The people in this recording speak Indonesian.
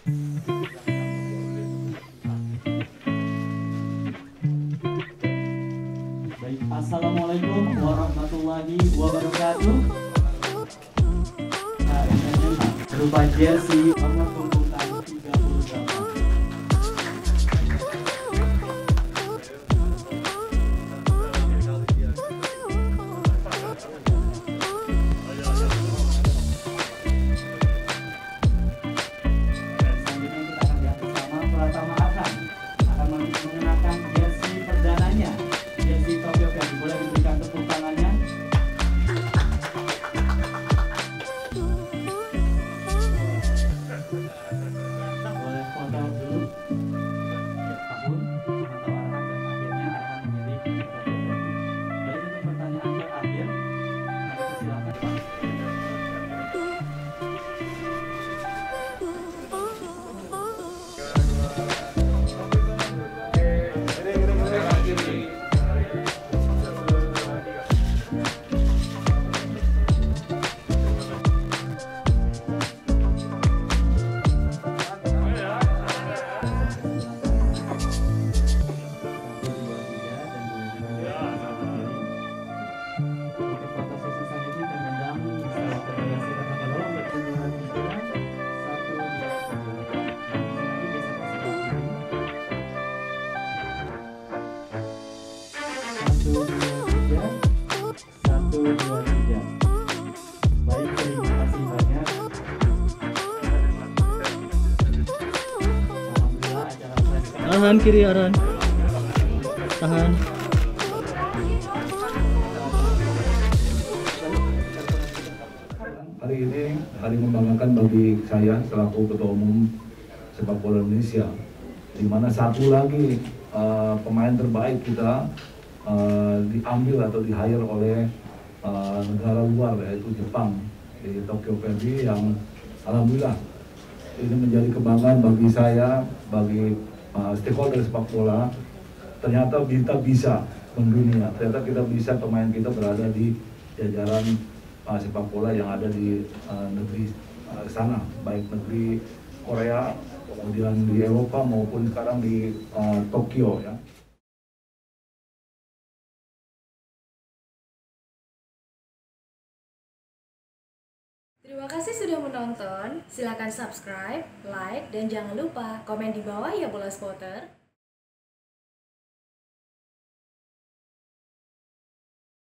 Baik, assalamualaikum warahmatullahi wabarakatuh. Berupa jersey nomor punggungan 38. Pratama akan mengenakan jersey perdananya, jersey Tokyo Verdy. Boleh diberikan tepuk tangannya. Boleh foto dulu. Tahun, atau arahan dan akhirnya arahan memilih Tokyo Verdy. Baik, untuk pertanyaan terakhir, mari silakan Pak. Satu, dua, tiga. Baik, terima kasih banyak. Alhamdulillah acara press. Tahan kiri Aran. Tahan. Hari ini hari membanggakan bagi saya selaku Ketua Umum Sepak Bola Indonesia, di mana satu lagi pemain terbaik kita diambil atau di-hire oleh negara luar, yaitu Jepang, di Tokyo Verdy, yang alhamdulillah ini menjadi kebanggaan bagi saya, bagi stakeholder sepak bola. Ternyata kita bisa mendunia, ternyata kita bisa, pemain kita berada di jajaran sepak bola yang ada di negeri sana, baik negeri Korea, kemudian di Eropa maupun sekarang di Tokyo ya. Terima kasih sudah menonton. Silakan subscribe, like, dan jangan lupa komen di bawah ya bola spotter.